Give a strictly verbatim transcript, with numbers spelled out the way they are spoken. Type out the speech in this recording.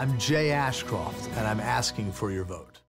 I'm Jay Ashcroft, and I'm asking for your vote.